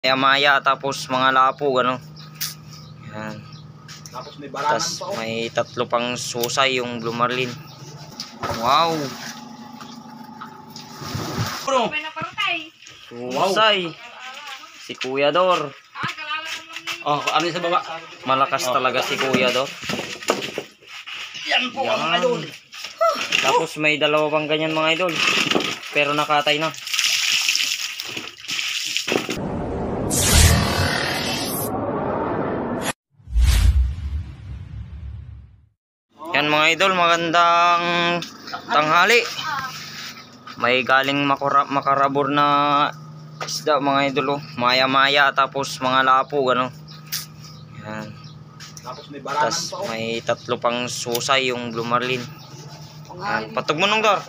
maya tapos mga lapo gano. Yan. Tapos may barangan Tapos pa oh. may tatlo pang susay yung Blue Marlin. Wow. Bro. Susay. Si Kuya Dor. Oh, ano sa baba? Malakas talaga si Kuya Dor. Yan po ang mga idol. Tapos may dalawa pang ganyan mga idol. Pero nakatay na. Yan mga idol, magandang tanghali. May galing makarabor na isda mga idol oh. Maya-maya tapos mga lapo gano. Yan. Tapos may barangan Tapos pa oh. may tatlo pang susay yung Blue Marlin. Yan, patog mo nung Dor.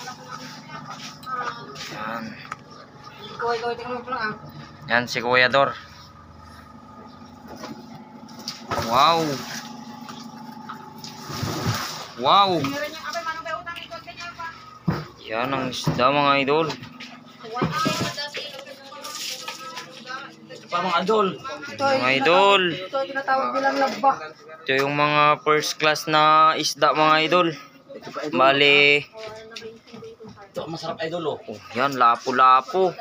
Yan. Yan si Kuya Dor. Wow. Wow. Yan ang isda mga idol. Ito pa mga idol. Mga idol. Ito ay tinatawag nilang laba. Ito yung mga first class na isda mga idol. Ito pa idol. Bali. Ito masarap idol oh. Oh, yan lapo-lapo.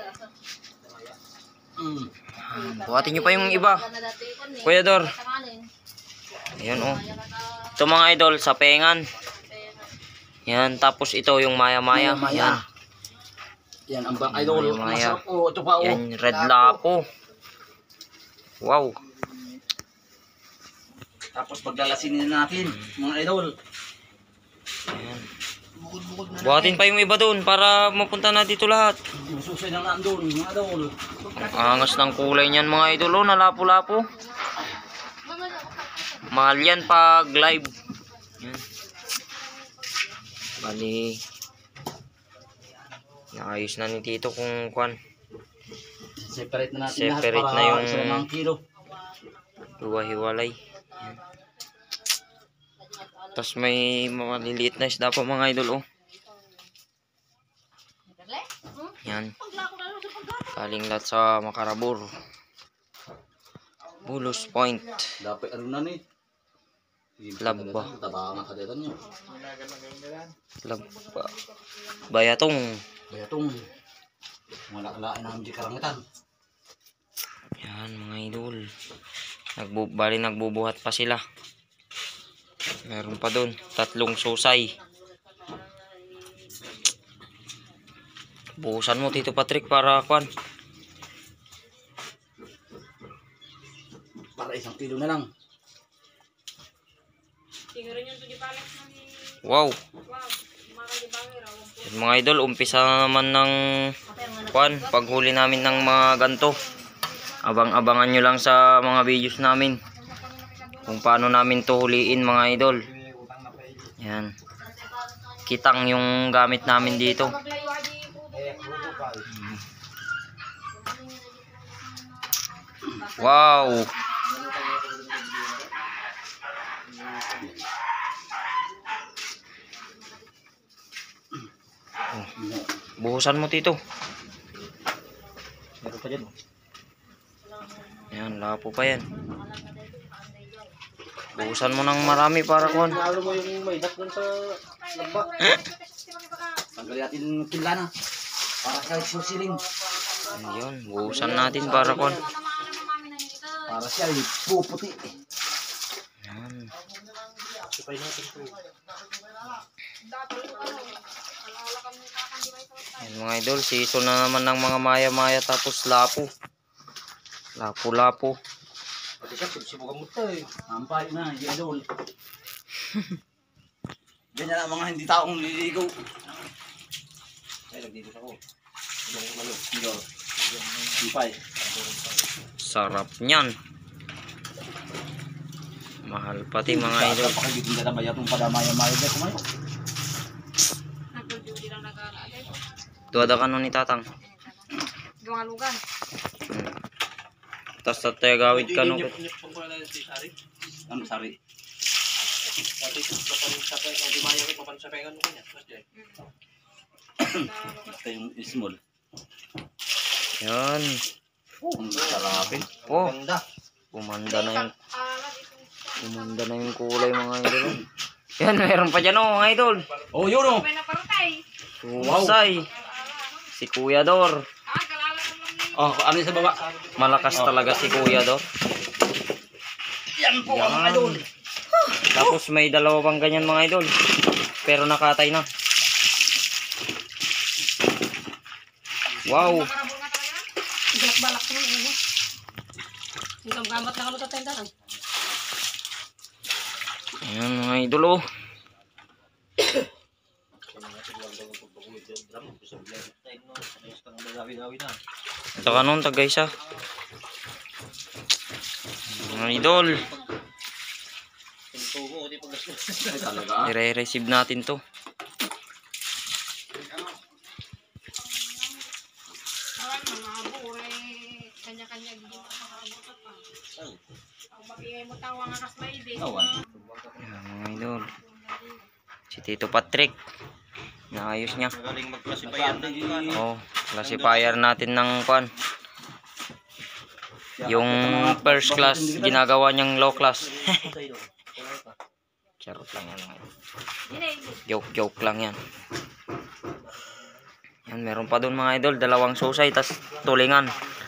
Mm. Buhatin nyo pa yung iba. Kuya Dor. Ayan oh. Ito mga idol sa pengan. Yan, tapos ito yung maya-maya. Yan. Yan ang bang idol. Maya. Masarap oh. Ito pa oh. Yan, red lapo. Wow. Tapos paglalasinin natin mga idol. Ayan. Buhatin pa yung iba doon para mapunta na dito lahat. Yung susay na nandun mga idol. Ang angas ng kulay niyan mga idol oh, na lapo-lapo. Mahal yan pag live. Yan. Bali. Naayos na ni Tito kung kwan. Separate na natin Separate lahat para na yung isa lamang kilo. Hiwa-hiwalay. Yan. Tapos may maliliit na isda pa mga idol oh. Yan. Kaling lahat sa Makarabor. Bulos Point. Dapat ano na ni. Laba. Tabangan ka dito niyo. Laba. Bayatong. Bayatong. Wala-walain namin di karangitan. Yan mga idol. Bali nagbubuhat pa sila. Meron pa doon. Tatlong susay. Buhusan mo Tito Patrick para kwan. Para 1 kilo na lang. Wow. Yan, mga idol, umpisa naman ng kwan, paghuli namin ng mga ganto. Abang-abangan nyo lang sa mga videos namin kung paano namin to huliin mga idol. Yan. Kitang yung gamit namin dito. Wow. Oh, buhusan mo Tito. Meron pa dyan. Yan, lapo pa yan. Buhusan mo ng marami para kuhan. Nalo mo yung may dak sa laba. Tanggalin natin yung kilana. Para sa susiling. Ayun, buhusan natin para kuhan. Para siya ay puputi. Yan. Yan mga idol, season na naman ng mga maya-maya tapos lapo. Lapo-lapo. Pati siya, sibukan mo ito eh. Ampay na, hindi idol. Ganyan ang mga hindi taong nililigaw. Ay, nagdito ako. Ampay. Sarap niyan. Mahal pati mga idol. Pakagiging ka na ba yatong padamaya-maya dyan kumayo? Duwada ka nun ni Tatang. Gawalugan. Tapos tatay gawid ka nun. Ano, sari? Basta yung small. Yan. Oh, ang sarapin. Oh, Ganda. Kumanda na yung kulay mga idol. Yan, meron pa dyan mga idol. Oh, yun oh. May naparutay. Susay. Si Kuya Dor. Kalala naman ni. Oh, ano yung sa baba? Malakas talaga si Kuya Dor. Yan po ang Yan. idol. Tapos may dalawa pang ganyan mga idol. Pero nakatay na. Wow. Makarabol nga talaga. Balak-balak naman ano. Yung gamat na kami sa tendahan. Ayan mga idol oh. Saka nun tagay siya. Mga idol. Ay, talaga. I-receive natin to. Awan, mga abur eh. Kanya-kanya giging makakabutot pa. Ang mabigay mo tawa nga kasmay din. Awan. Ayan mga idol. Si Tito Patrick. Naayos niya. Magaling magklasipayan ng Oh, classifier natin ng kwan. Yung first class ginagawa niyang low class. Charot lang yan. Joke lang yan. Yan, meron pa doon mga idol, dalawang susay tas tulingan.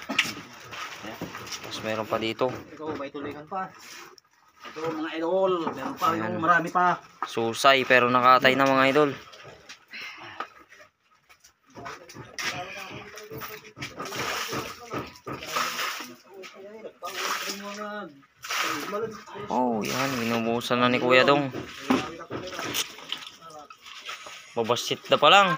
Tapos meron pa dito, Ikaw, may tulingan pa. Ito mga idol. Meron pa Ayan. yung marami pa. susay pero nakatay na mga idol. Oh, yan, binubusan na ni Kuya Dong. Babasit na pa lang.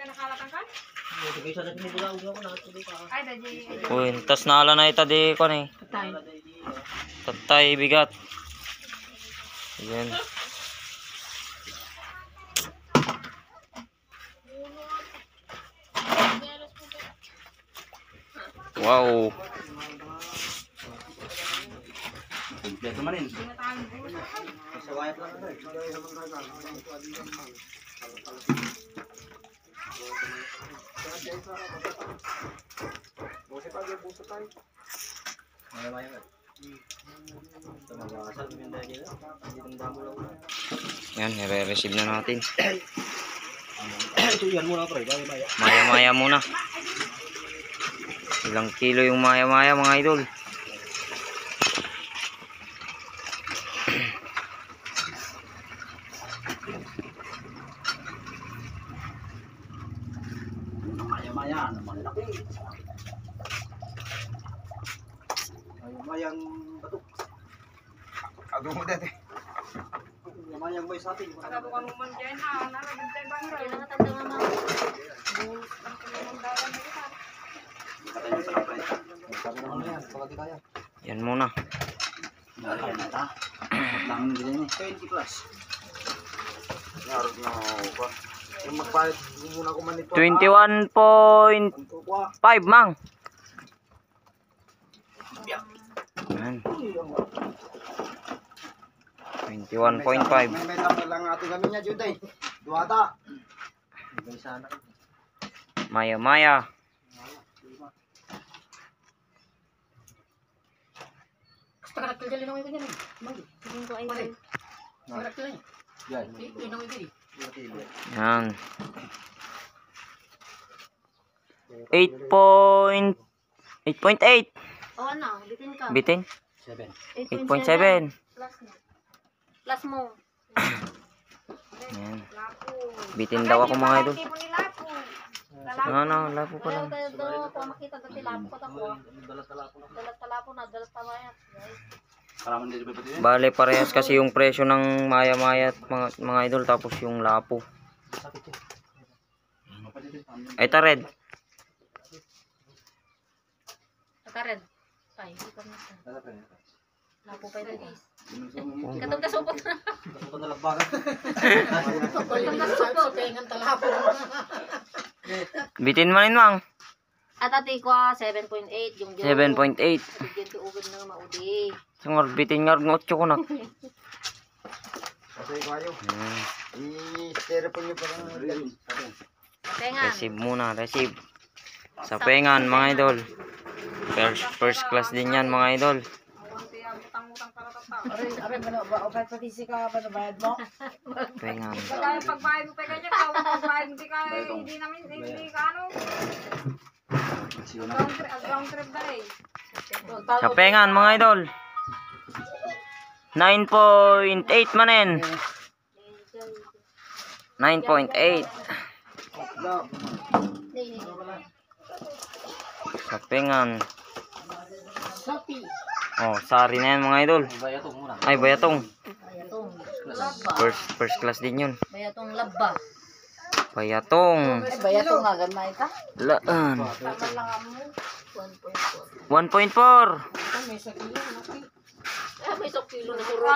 Ay, daddy. Uy, tas naala na ita di ko ni. Tatay bigat. Ayan. Wow. Kompleto man rin. Yan, i-receive na natin. Ito yan muna pre. Bye. Maya-maya muna. Ilang kilo yung maya-maya mga idol. Maya-maya. Malaki. Maya-mayang batok. Ako mo dati. Maya-mayang may satin. Pagkato ka naman dyan ha. Nalagod tayo bang rin. Kailangan tanda nga mga Bulos ang pinamamdawan na kita. Katay mo sa kapre. Sabi naman na yan. Pagkati kaya. Yan muna. Kaya na ita. Lang din eh. 20 plus. Narod na ako pa. Yung magbayad muna ko man ito. 21.5 mang. Yan. 21.5. May lang ating kami niya, Juday. Duwata. Maya-maya. Pagkato dyan, linawin ko dyan eh. tingin ko ay ay. Pagkato dyan. Yan. Linawin ko eh. Yan. 8.8. O ano, bitin ka. Bitin? 7. 8.7. Plus mo. Plus mo. Yan. Lapo. Bitin daw ako mga idol. Tipo ni Lapo. Ano, lapo pa Ayaw lang. tayo doon. Kung makita dati lapo ko tako. Dalat talapo na. Dalat tamayat. Karaman din ba pati? Bale, parehas kasi yung presyo ng maya-maya at mga idol tapos yung lapo. Ay, red. Karen. Ay, hindi ko na. Lapo pa ito guys. Oh. Katong kasupot na. Ito na lagbagan. Katong kasupot. Pengan talapo. Bitin man mang. At ati ko 7.8 yung 7.8. Dito ugod na maudi. Sungar bitin nga ng 8 ko na. Kasi kayo. I-stereo nyo pa lang. Pengan. Receive muna, receive. Sa pengan mga idol. First class din yan mga idol. Utang-utang para tata. Aray, o kahit patisi ka, bayad mo? Pengan. Kaya pagbayad mo pa ganyan, pagbayad mo hindi namin, hindi ka ano. Ground trip na eh. Sa pengan mga idol. 9.8 manen. 9.8. Sa pengan. Oh, sari na yan mga idol. Ay, bayatong. Bayatong. First class din yun. Bayatong labba. Bayatong. Bayatong nga, ganun na ita. Laan. 1.4. 1.4. May isang kilo na suro.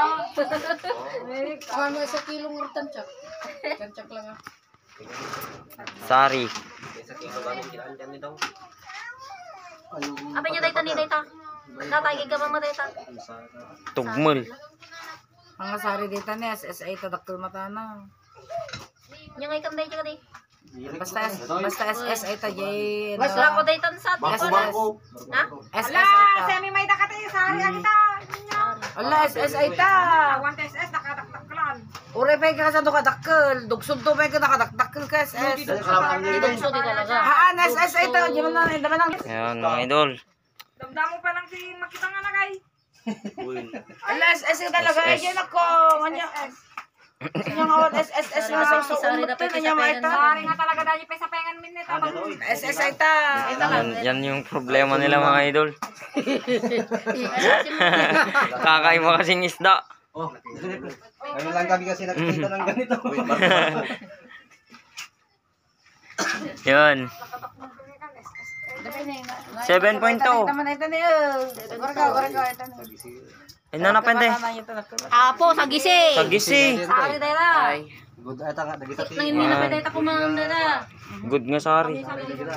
May 1 kilong tansyak. Tansyak lang ah. Sari. Apa niya dayta ni dayta? Natay gigabang mo dayta. Tugmol. Mga sari dito ni SSA tadakkel mata na. Nya ngay kam dayta kadi. Basta SSA ta jay. Basta ko daytan sa Bangko. Ha? SSA ta. Semi may dakate sari kita. Allah SSA ta. Awan SS nakataktaklan. Ure pa ka sa dakkel. Dugsod to pa ka nakadakkel ka SS. Didugso di talaga. Haan SSA ta, di man na daman lang. Ayan mga idol. Damdamo pa lang si makita nga na kay. Allah SSA talaga yan ako. Manya. Yung awat SSS na sa Sari dapat niya maita. Sari nga talaga dahil pa sa pengan minute. SSA ta. Yan yung problema nila mga idol. Kakain mo kasing isda. Ngayon lang kami kasi nakikita ng ganito. Yan. 7.2. Naman ito niyo. Warga ito niyo. Ay nanapende. Apo sa gisi. Sagisi. Sari dayta. Good ata nga dagita ti. Nang hindi na dayta kumang dayta. Good nga sari.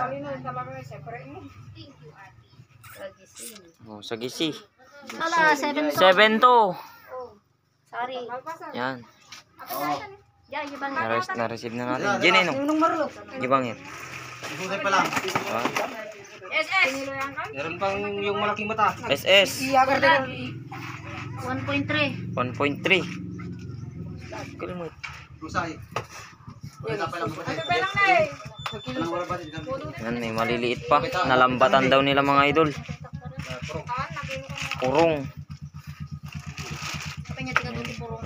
Oh, sagisi. Ala 7. 7 to. Sari. Yan. Ya, ibang Na-receive na natin. Gini no. Gibang yan. Ah, SS. Meron pang yung malaking mata. SS. 1.3. 1.3. Kalimut. Rusay. Ano pa lang na eh. Yan, may maliliit pa. Nalambatan daw nila mga idol. Kurong. Apa niya tiga dulu purong.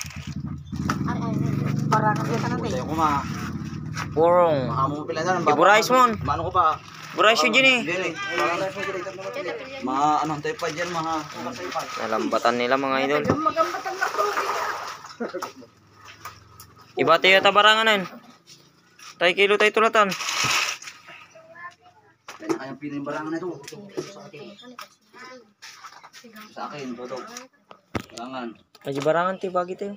Parangan ko natin. Sayo ko ma. Kurong. Amo pila na Iburais mo. Mano ko pa. Buray siya gini. Ma ano tayo pa diyan mga. Nalambatan nila mga idol. Iba tayo tabarangan na yun. Tayo kilo tayo tulatan. Kayang pinimbarangan na ito. Sa akin, dodog. Barangan. Kaji barangan tayo bagi tayo.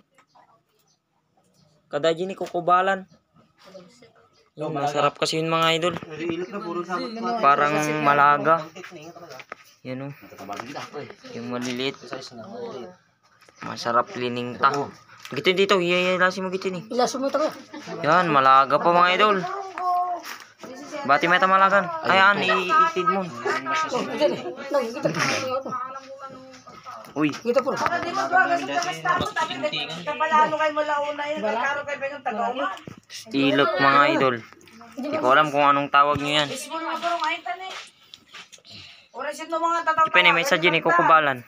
Kada ni kukubalan. Yung masarap kasi yun mga idol. Parang malaga. Yan o. Yung maliliit. Masarap lininta. Gitu dito. Ilasin mo gitu ni. Ilaso mo ito ko. Yan, malaga pa mga idol. Bati meta malagan. Ayan, iitid mo. Uy. Kita po. Stilok mga idol. Hindi ko alam kung anong tawag nyo yan. Ipin may sadya ni kukubalan.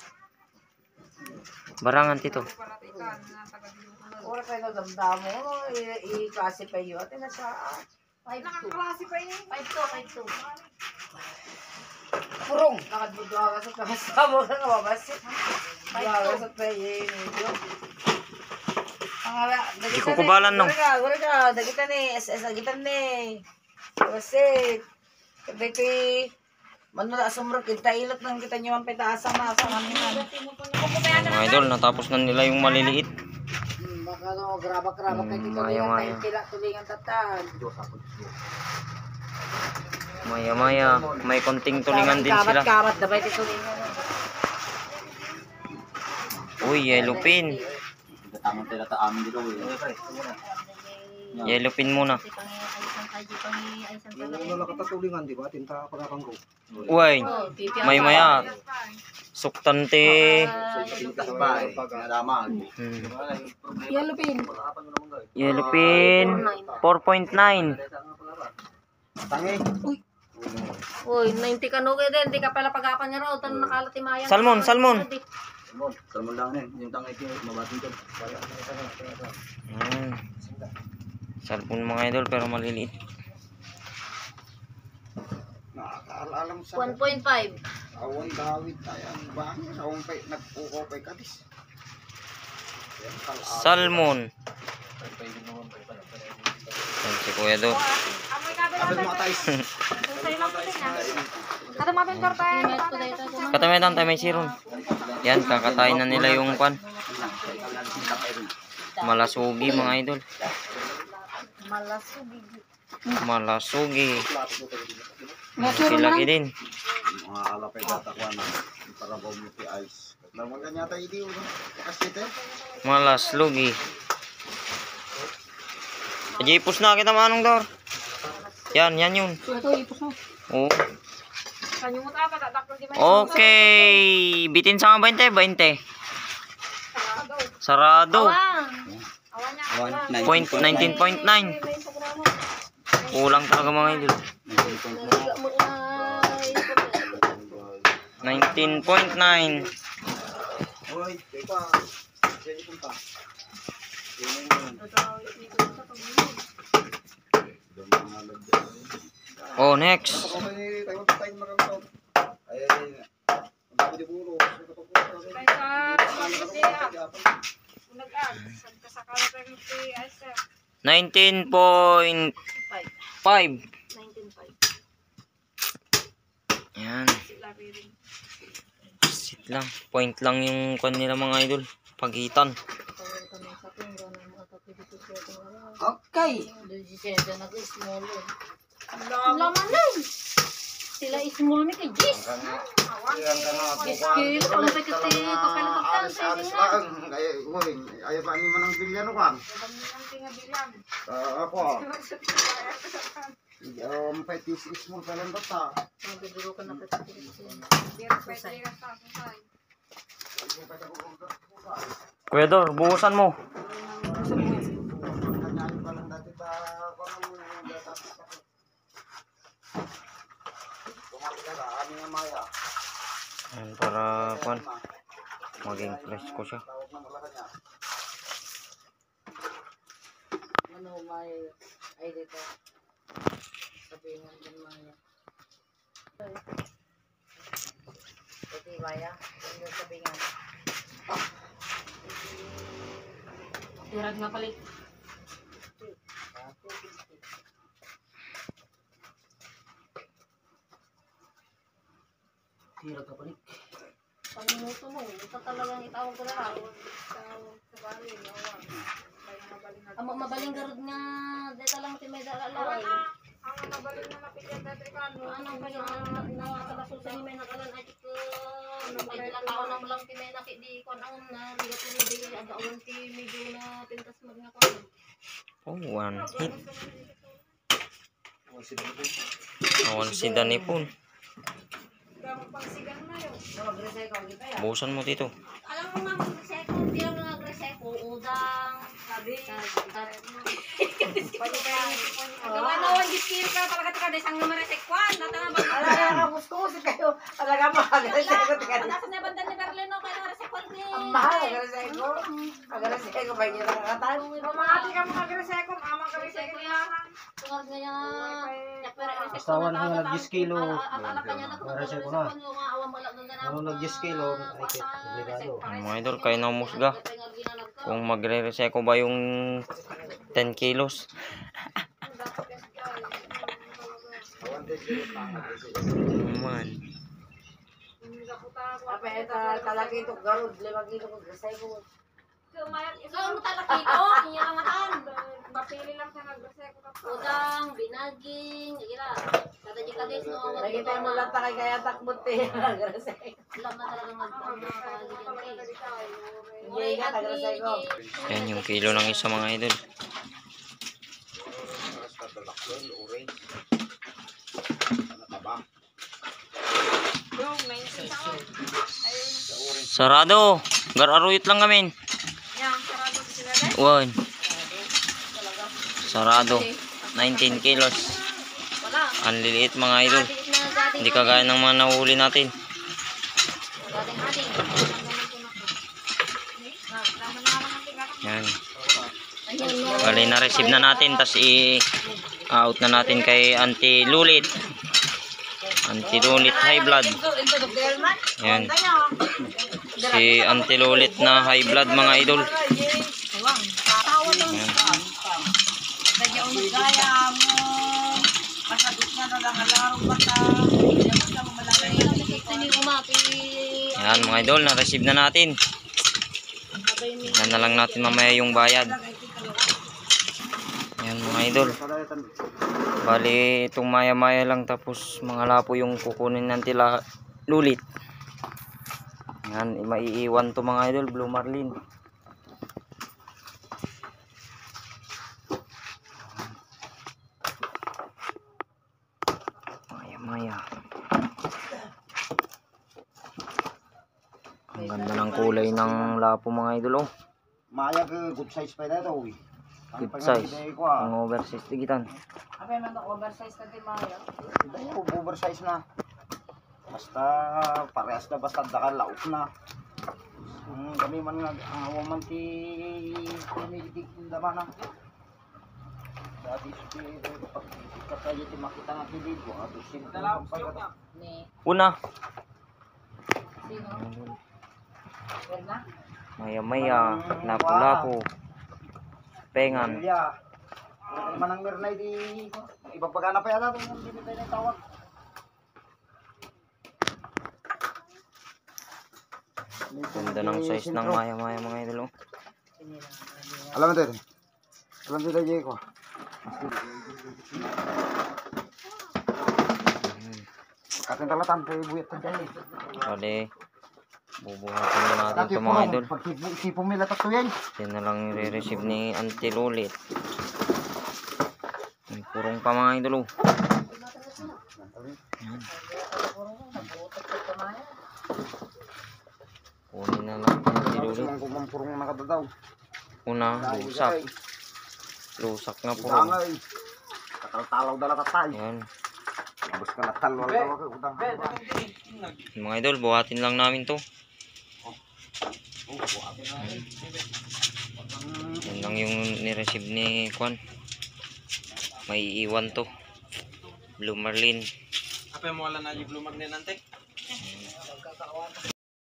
Barangan tito. Ora kayo damdamo, i-klase pa yun. Ate na sa Nakaklase pa yun. 5-2. purong. Nakadbuduha ka sa kasama ka nga mabasit. Buduha ka sa payin. Di kukubalan no. Wala ka, dagitan ni, SS dagitan ni. Basit. Kabiti. Manula sumrok, kita ilot nang kita nyo ang pitaasa na sa namin. Mga idol, natapos na nila yung maliliit. Baka no, grabak-grabak kayo dito. Maya-maya. Tulingan tatan. Maya-maya, may konting tulingan din sila. Karat-karat, dabay ito tulingan. Uy, yellow pin. Tamang tila ta amin dito. Yellow pin muna. Kasi pangi-aysan pala. Wala katatulingan, di ba? Tinta pagkakang ko. Uy, Oh, pipiya. may maya. Suktante. Tinta ba eh. Pagkadamag. Yellow pin. Yellow pin. 4.9. Tangi. Uy, 90 ka no din. Hindi ka pala pag-apan niya raw. Tanong nakalatimayan. Salmon, salmon. Salmon lang eh. Yung tangi ko, mabating ko. Salmon mga idol pero maliliit. Nakakaalam sa 1.5. awan Dawid tayo. Ang bangin. Awan pa nagpuko pa kadis. Salmon. Yan si Kuya Do. Amoy kabel Abel mga tayo. Sa'yo lang po din ah. Kada mabendor tayo. Katamitan tayo may siron. Yan, kakatayin na nila yung pan. Malasugi mga idol. Malasugi. Laki din. Mga alapay data ko na. Para bumuti ice. Naman kanya tayo di. Pakasite. Malaslugi. Ipos na kita manong Dor. Yan yun. Ito, ipos mo. Oo. Kanyang mo tayo, tataklo di ba? Okay. Bitin sa mga 20. Sarado. Awan niya. Point 19.9. Kulang talaga mga idol. 19.9. Hoy, teka. Sige punta. Oh, next. Kaysa pamilya ah. Nag-ag. Kasakala tayo ng PSF. 19.5. 19.5. Yan. Sila rin. Sit lang. Point lang yung kanila mga idol. Pagitan. Okay. Nag-small. Laman na. Sila small mi kay Jis. Skill. Ang pagkati kapalapagtan sa inyo. Ayaw pa ni manang bilyan o kan? Ang tingabilan. Ako. Petis small pa lang bata. Nabibiro ka na pagkati. Pero pwede ka sa susay. Kuya Dor, buhusan mo. Kanyain pa lang dati pa. Ano yung maya? Yan, para pan. Maging presko siya. Ano, may ay dito. Sabihin nga din mga. Ito baya. Ano sabihin nga. Tirad nga palit. Tira ka balik. Pag-minuto mo, ito talagang itawag ko na lang. Sa bali, nawa. Kaya mabaling na. Ang mabaling garod nga, dito lang timay dalalay. Ang nabaling na napigyan dati ka, no? Ano ba yung nakakasusan ni may nakalan ay ko ilang taon na mo lang timay nakidi ko ang narigat mo di agawan ti medyo na pintas mag nga ko. Oh, one hit. Awan si Danipon. Gamang pangsigang na yun. Mag-recycle kita ya. Buhusan mo dito. Alam mo nga mag-reseko, hindi lang nga reseko, udang, sabi, Gawa na one skill ka, talaga tika desang na maresekwan. Nata nga ba? Alaga, gusto ko si kayo. Alaga, mag-recycle ka. Nasa na bandan ni Berlino, kaya naresekwan ni. Ang mahal, mag-recycle. Mag-recycle ba yung nakakatan? Mamati ka mga greseko, amang ka reseko yan. tungod nga niya, Astawan nga nag-10 kilo. Alak ka niya na kung Reseko na. nga awang malak doon na Ano nag-10 kilo? Ay, regalo. Mga idol, kayo na umusga. Kung magre-reseco ba yung 10 kilos. Man. Apa ito, talaki ito, garod, 5 kilo mag-recycle. Saan mo talak dito? Kinyalangan. Bapili lang sa nagreseko ka pa. Udang, binaging, ira. Kada di kadis no. Nakita mo lang takay kaya takbot eh, mag-recycle. Alam na talaga magpapagalian Hindi ka, tag-recycle. Yan yung kilo ng isa mga idol. basta dalakson, orange. Ano ka ba? Yung 19 taon. Ayun. Sa orange. Sarado. Gararuyot lang kami. Yan, sarado ko sila dahil. Wan. Sarado. 19 kilos. Wala. Ang liliit mga idol. Maliit na dating Hindi kagaya ng mga nahuli natin. ating. Tama na naman ang tingnan. Yan. Ayun, no. Bali na-receive na natin. Tapos i-out na natin kay Auntie Lulit. Auntie Lulit high blood. Yan. Si Auntie Lulit na high blood mga idol. Yan. Kaya gaya mo. Masagot na na lang alarong bata. Yan mga idol. Na-receive na natin. Yan na lang natin mamaya yung bayad. Yan mga idol. Bali itong maya-maya lang tapos mga lapo yung kukunin ng tila Lulit. Yan, maiiwan to mga idol, Blue Marlin. Maya-maya. Ang ganda ng kulay ng lapo mga idol oh. Maya ke good size pa na ito. Good size. Ang oversize tigitan. Apa man to oversize na din Maya. Hindi ko oversize na. Basta parehas na basta dakal laot na. Kami man nga ang awaman ti kumitig naman na. Dati si pag kaya ti makita nga kidi ko ato sin pag Ni Una. sino? Verna? Maya-maya. Lapo-lapo. Pengan. Pamilya. Wala naman ang mirnay di ibang pagana pa yata hindi tayo natawag. Ganda ng size ng maya-maya mga idol oh. Alam mo tayo. Alam mo tayo ko. Ating talatan tayo buyat tayo dyan. Bali, bubuhatin na natin ito mga idol. Pag sipong may latak to yan. Yan na lang i-receive ni Auntie Lulit. May purong pa mga idol oh. Yan. Kunin na lang Auntie Lulit. Kung purong nakadadaw. Una, lusak. Lusak na puro. Udangay. Katal-talaw dala tatay. Yan. Tapos ka natalwal ka ka udang. Mga idol, buhatin lang namin to. Yan lang yung ni-receive ni Kwan. May iwan to. Blue Marlin. Apa yang mau ala na yung Blue Marlin nanti?